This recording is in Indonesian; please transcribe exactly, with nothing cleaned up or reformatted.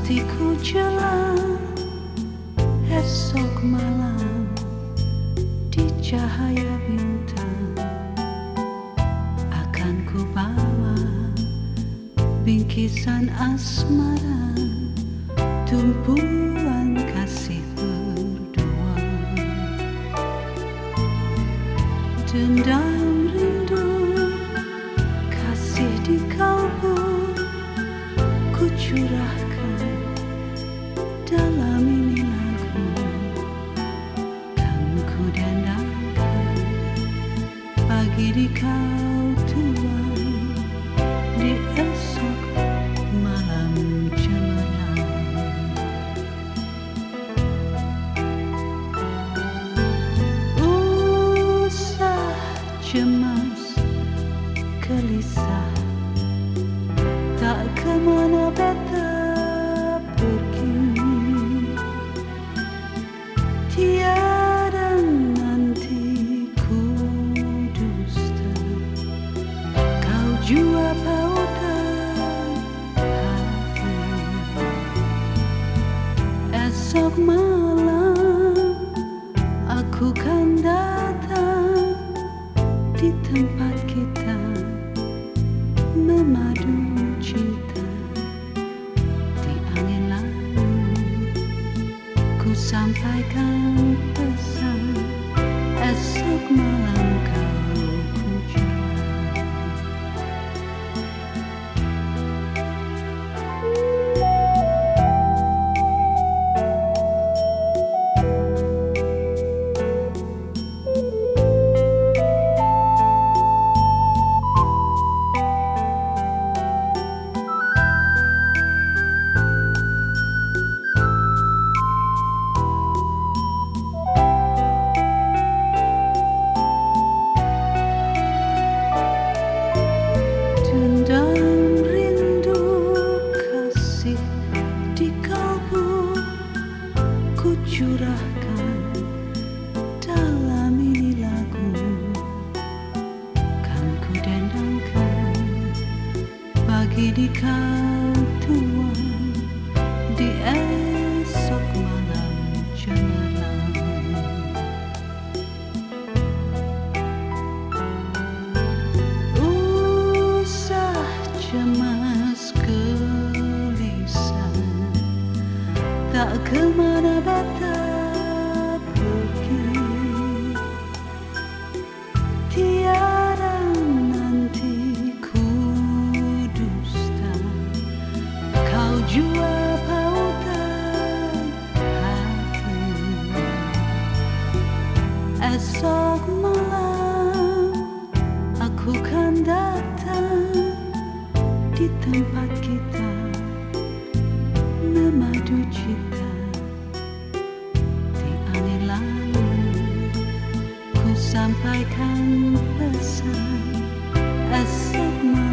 hatiku jelang esok malam di cahaya bintang akan ku bawa bingkisan asmara, tumpuan kasih berdua, dendam rindu kasih di kalbu ku curahkan dalam ini lagu, kan ku dandangkan bagi di kau tuan di esok malam cemerlang. Usah cemas gelisah, tak kemana beta pergi, tiada nanti ku dusta, kau jua pautan hati. Esok malam aku kan datang di tempat kita memadu cinta. Di angin lalu ku sampaikan pesan, esok malam kau puja. Dendam rindu kasih di kalbu ku curahkan dalam ini lagu, kan ku dendangkan bagi di kau tuan di esok malam cemerlang. Cemas gelisah, tak kemana beta pergi, tiada nanti ku dusta, kau jua pautan hati. Esok malam aku kan datang di tempat kita memadu cinta. Di angin lalu ku sampaikan pesan, esok malam